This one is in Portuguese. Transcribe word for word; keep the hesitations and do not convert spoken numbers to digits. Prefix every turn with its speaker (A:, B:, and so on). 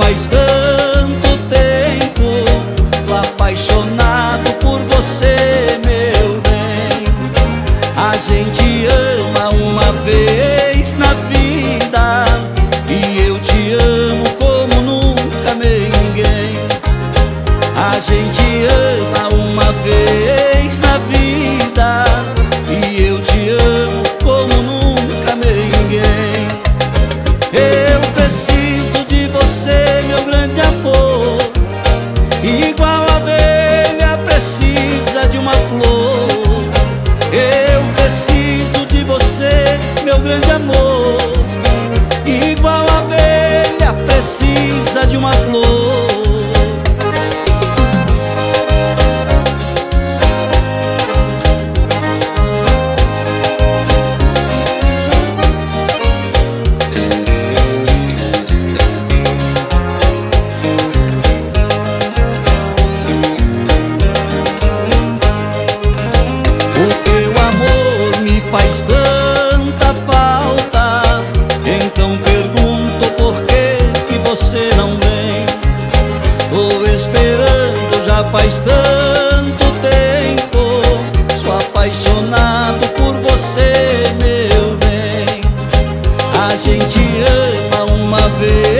A: faz tanto tempo, tô apaixonado por você, meu bem. A gente ama uma vez na vida, e eu te amo como nunca ninguém. A gente ama uma vez na vida, e eu te amo como nunca ninguém. Eu preciso de você, meu grande amor, igual a abelha precisa de uma flor. Eu preciso de você, meu grande amor, igual a abelha precisa de uma flor. Faz tanta falta, então pergunto por que que você não vem. Tô esperando já faz tanto tempo, sou apaixonado por você, meu bem. A gente ama uma vez